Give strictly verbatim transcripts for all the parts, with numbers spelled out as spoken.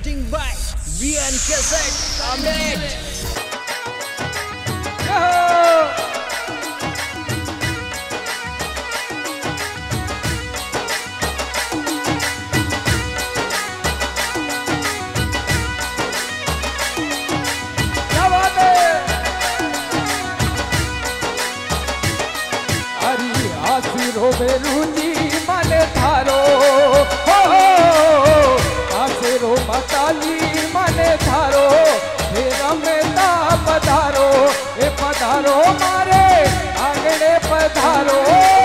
presenting by V N Cassette Update. बेरुजी माने थारो हो आसेरो मताली माने थारो फिर में ता पधारो ए पधारो मारे आंगणे पधारो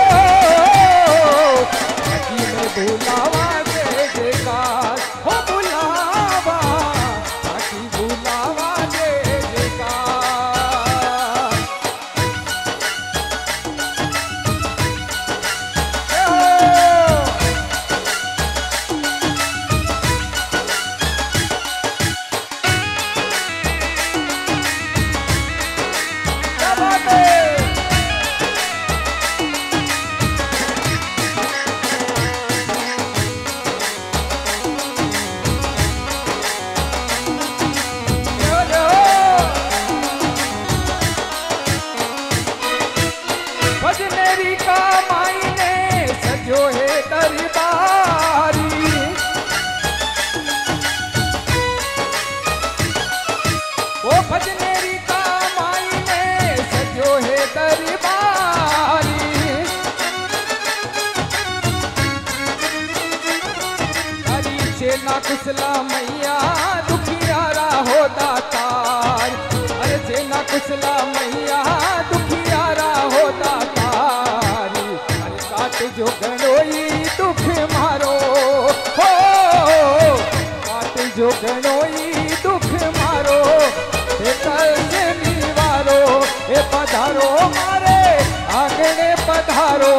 नदी में बुलावा दे जयकार हो बुलावा बाकी बुलावा दे जयकार कुसला मैया दुखियारा हो दातार अरे जेना कुसला मैया दुखियारा हो दातार अरे काट जो गणोई दुख मारो हो काट जो गणोई दुख मारो हे कर्ज निवारो हे पधारो मारे आंगणे पधारो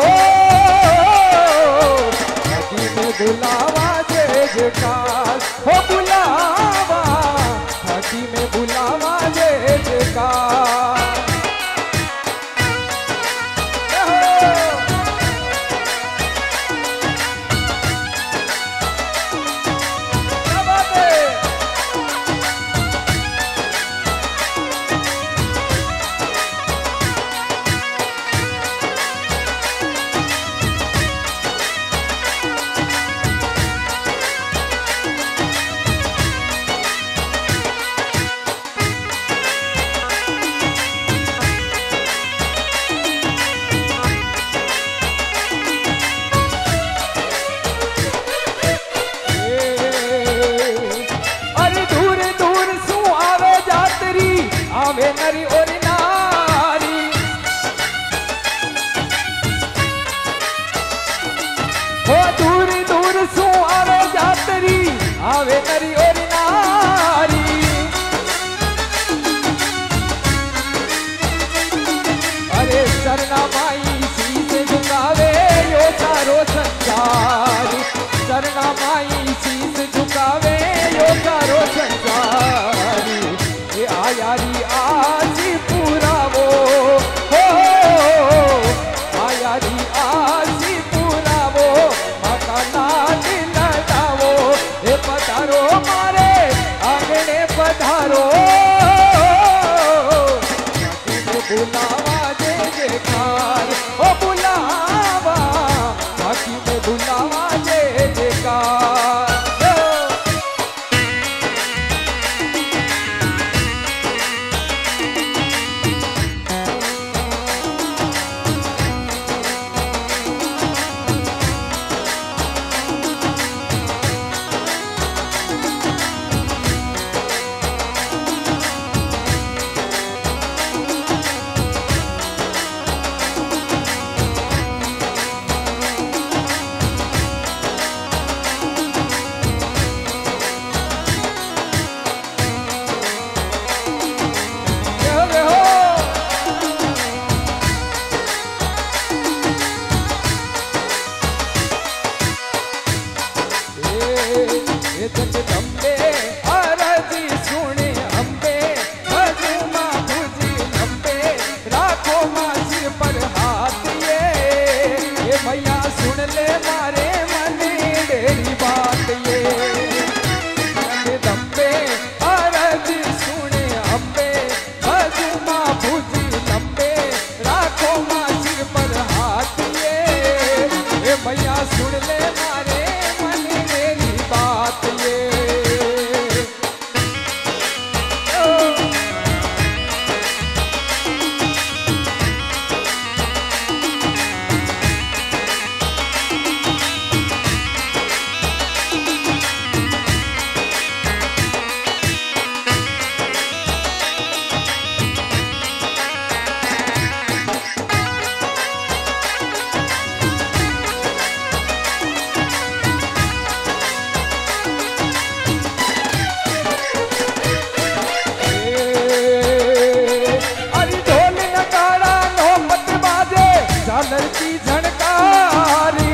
नदी में बुलावा जयकार हो बुलावा हाथी में बुलावा जय जयकार आवे नरी और नारी हो दूर दूर सु आवे जातरी आवे नरी और नारी अरे सरना माई शीश झुकावे यो सारो संसार सरना माई शीश झुकावे यो सारो संसार आयारी आजी पुरावो हो आयारी आजी पुरावो माता नाच लटावो हे पधारो मारे आंगणे पधारो बुलावा जय जयकार ओ बुलावा बाकी में बुलावा जय जयकार जगदम्बे आरती सुने अम्बे भजमा भुजी लंबे राखो मां सिर पर हाथ ये ये भैया सुन ले मारे मन डेरी बात ये सुन ले मारे मन मेरी बात ये। झालर की झनकारी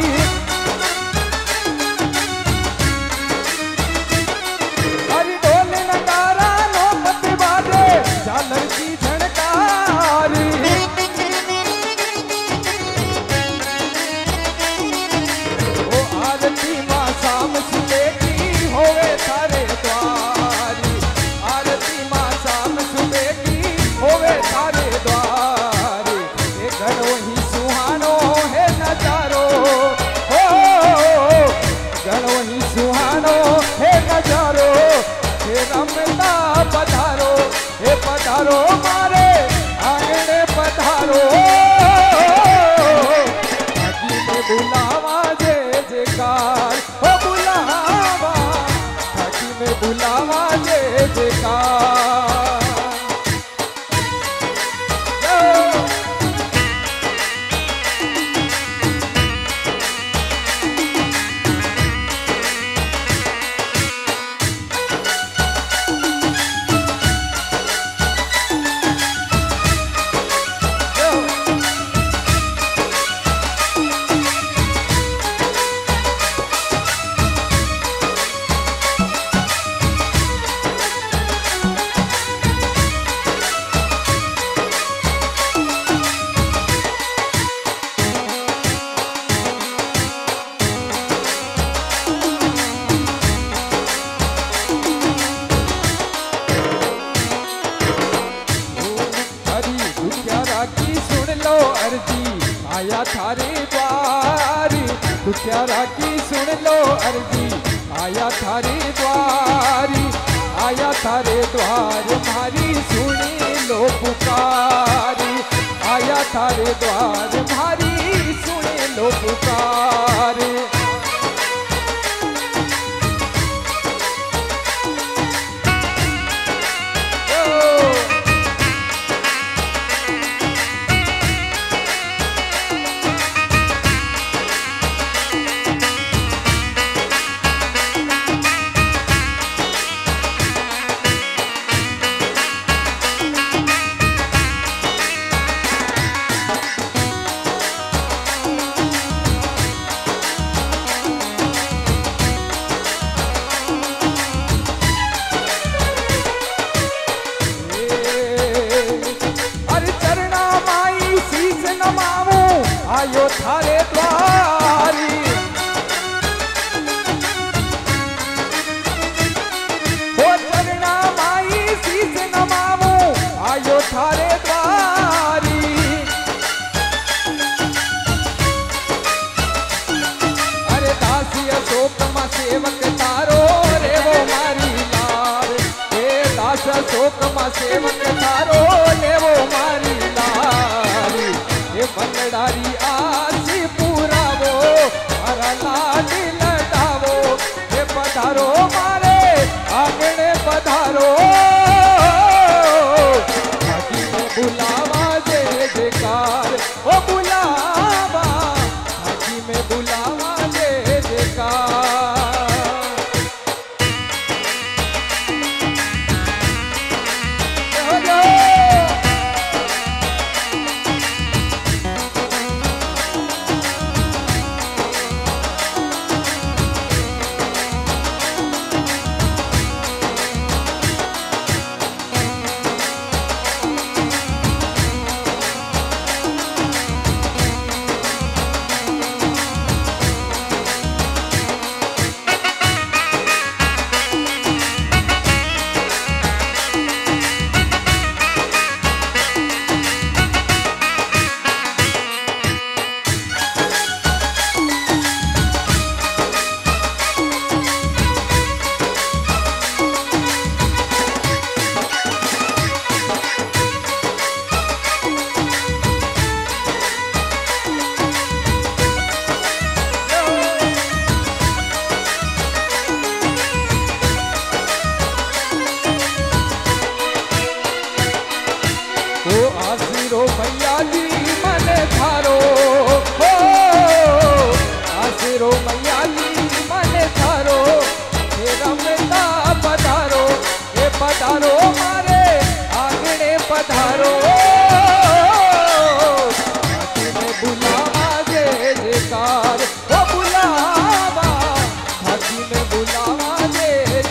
हरी ढोल नगारा नौबत बाजे झालर की झनकारी। ओ आरती माँ शाम सुबह की होवे थारे द्वारी, आरती माँ शाम सुबह की होवे थारे द्वारी। ये घड़ो ही सुहानो है नजारो, हो घड़ो ही सुहानो है नजारो। हे रमता पधारो, हे पधारो मारे आंगणे पधारो। भागी में बुलावा जय जयकार, हो बुलावा भागी में बुलावा जय जयकार। आया थारे द्वारी दुखियारा की सुन लो अर्जी, आया थारे द्वारी, आया थारे द्वार मारी सुनी लो पुकारी। आया थारे द्वार मारी सुनी लो पुकारी। आयो थारे द्वारी, हो चरना माई शीस नमावो आयो थारे द्वारी। अरे दासी अशोक मा सेवक तारो रे वो मारी लार, हे दास अशोक मा सेवक तारो ले वो मारी लार। ये बंगड़ारी आसी पुरावो मारा लाड लटावो, ये पधारो मारे आंगणे पधारो। भागी में बुलावा जय जयकार, ओ बुलावा भागी में बुलावा जय जयकार। મને થારો હે રમતા પધારો એ પધારો મારે આંગણે પધારો થાકીને બુલાવા જય જયકાર ઓ બુલાવા થાકીને બુલાવા જય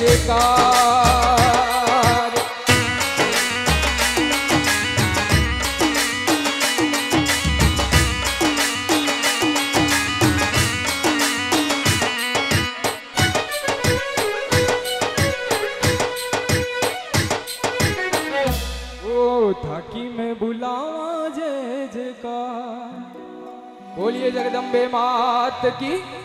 જયકાર थाकी में बुलावा जय जयकार बोलिए जगदम्बे मात की।